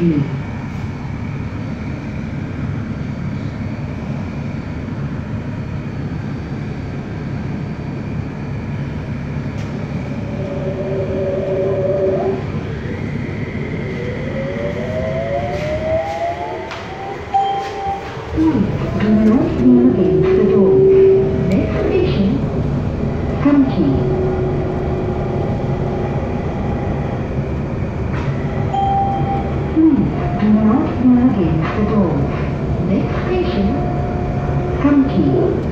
Lee. Please do not lean against the door. Next station, Teck Lee. Please do not lean against the door. Next station, Teck Lee.